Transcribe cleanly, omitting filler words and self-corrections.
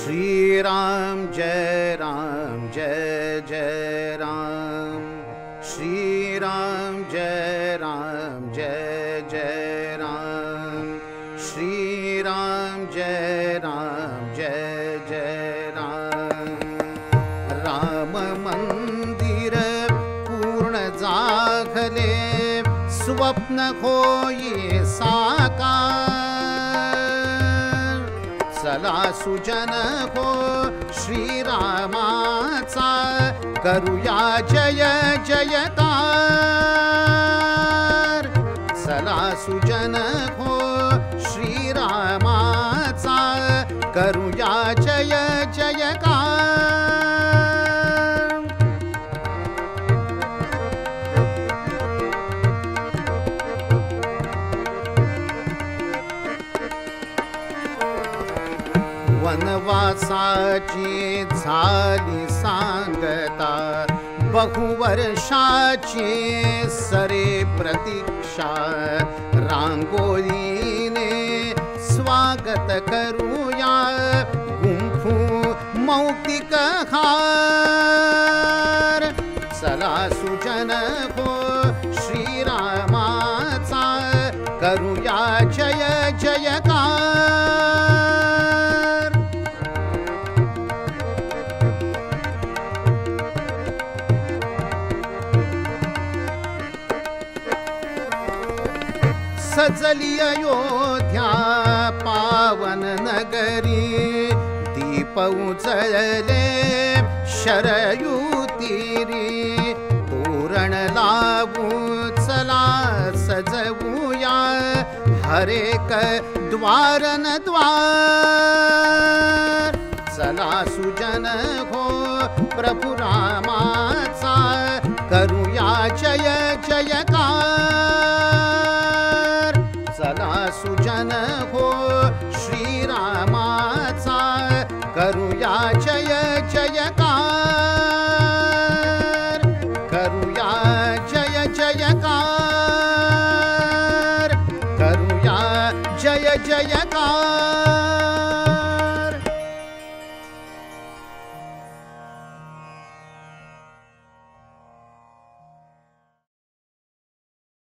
श्री राम जय जय राम। श्री राम जय जय राम। श्री राम जय जय राम। राम मंदिर पूर्ण जागले, स्वप्न होई साकार। चला सुजन हो श्रीरामाचा, करूया जय जयकार। चला सुजन हो श्रीरामाचा, करूया जय जयकार। वनवासाची झाली सांगता, बहुवर्षाची सरे प्रतीक्षा। रांगोळीने स्वागत करूया, गुंफू मौक्तिक हार। चला सुजन हो श्रीरामाचा, करूया जय जयकार। सजली अयोध्या पावन नगरी, दीप उजळले शरयू तीरी। तोरण लावू चला सजवूया, हरेक द्वारन द्वार। चला सुजन हो प्रभु रामाचा, करूया जय जयकार। चला सुजन हो श्रीरामाचा, करूया जय जयकार। करूया जय जयकार। करूया जय जयकार।